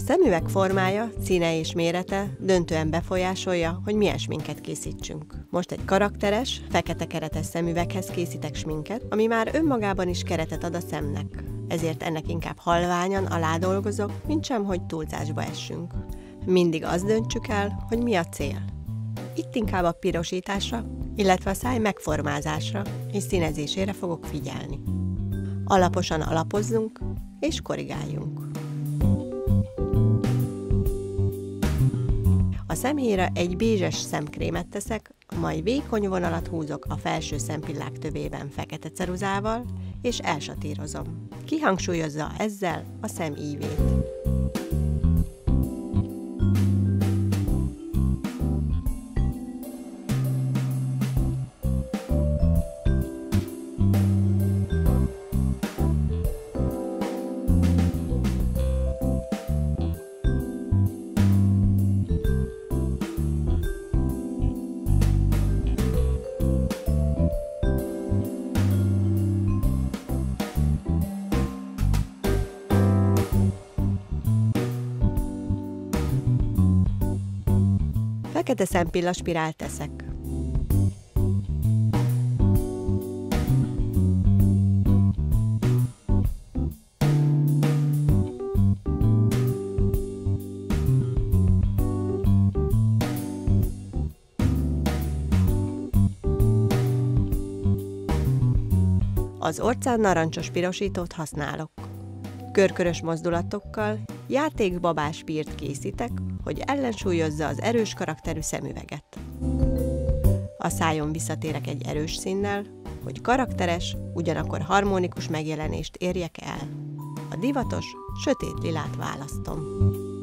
szemüveg formája, színe és mérete döntően befolyásolja, hogy milyen sminket készítsünk. Most egy karakteres, fekete keretes szemüveghez készítek sminket, ami már önmagában is keretet ad a szemnek. Ezért ennek inkább halványan aládolgozok, mintsem, hogy túlzásba essünk. Mindig azt döntsük el, hogy mi a cél. Itt inkább a pirosításra, illetve a száj megformázásra és színezésére fogok figyelni. Alaposan alapozzunk és korrigáljunk. A szemhéjra egy bézses szemkrémet teszek, majd vékony vonalat húzok a felső szempillák tövében fekete ceruzával, és elsatírozom. Kihangsúlyozza ezzel a szem ívét. Fekete szempilla spirált teszek. Az orcán narancsos pirosítót használok. Körkörös mozdulatokkal játékbabás pírt készítek, hogy ellensúlyozza az erős karakterű szemüveget. A szájon visszatérek egy erős színnel, hogy karakteres, ugyanakkor harmonikus megjelenést érjek el. A divatos, sötét lilát választom.